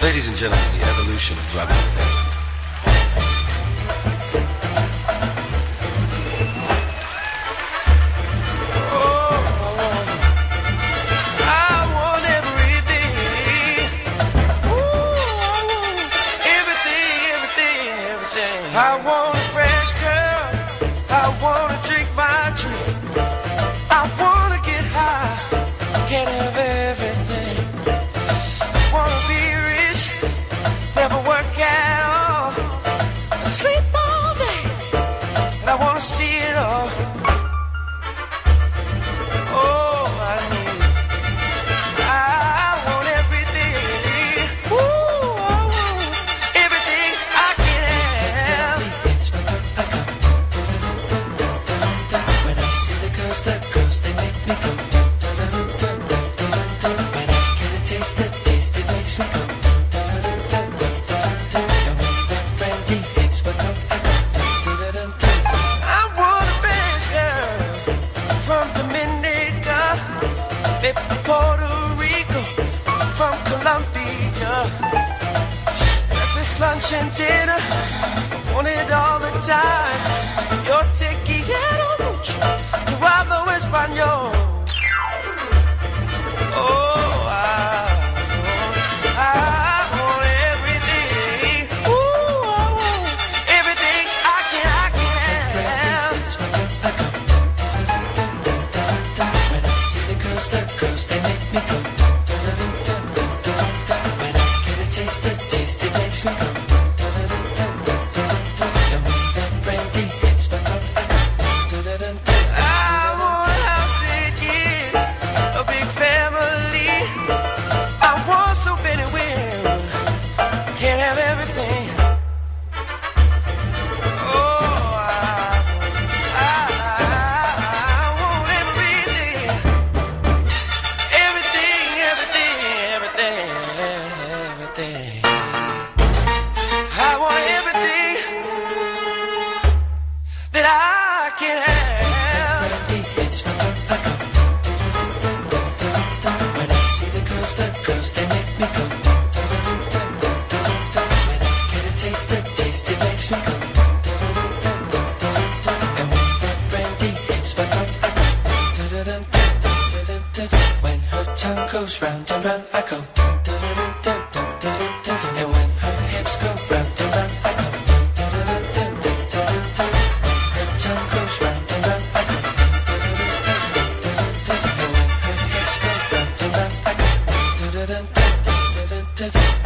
Ladies and gentlemen, the evolution of drug therapy. I want a fresh girl, I wanna drink my drink, I wanna get high, can't have everything. Wanna be rich, never work at all, sleep all day, and I wanna see it all. Oh, I want everything. Ooh, I want everything I can have. When I see the girls, they make me go. When I get a taste, it makes me go. And when that brandy hits my cup, I go. I want a Spanish girl from Dominica, maybe Puerto Rico, from Colombia. Breakfast, lunch, and dinner, want it all the time. Yo te quiero mucho, yo hablo español. Oh, I want everything. Ooh, I want everything I can have. When I see the girls, they make me go. When I get a taste, it makes me go. And when that brandy hits my cup, I go. I want a house and kids, a big family. I want so many women, can't have everything. Oh, I want everything. Everything, everything, everything, everything. I want everything that I can have. Brandy hits my cup, I go. When I see the girls, they make me go. When I get a taste, it makes me go. And when that brandy hits my cup, I go. When her tongue goes round and round, I go. And when her hips go round and round, I go. Her tongue goes round and round, I go. And when her hips go round and round, I go.